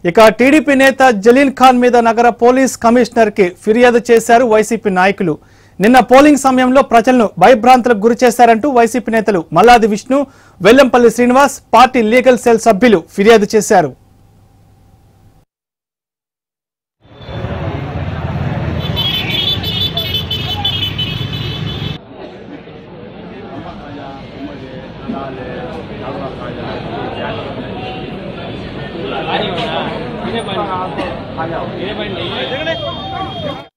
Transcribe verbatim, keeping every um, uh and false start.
ఇక టీడీపీ నేత జలీల్ ఖాన్ మీద నగర పోలీస్ కమిషనర్ కి ఫిర్యాదు చేశారు వైసీపీ నాయకులు. నిన్న పోలింగ్ సమయంలో ప్రజలను భయభ్రాంతులకు గురి చేశారంటూ వైసీపీ నేతలు Malladi Vishnu, Vellampalli Srinivas, party legal cell సభ్యులు ఫిర్యాదు చేశారు. ये बन ये बन नहीं है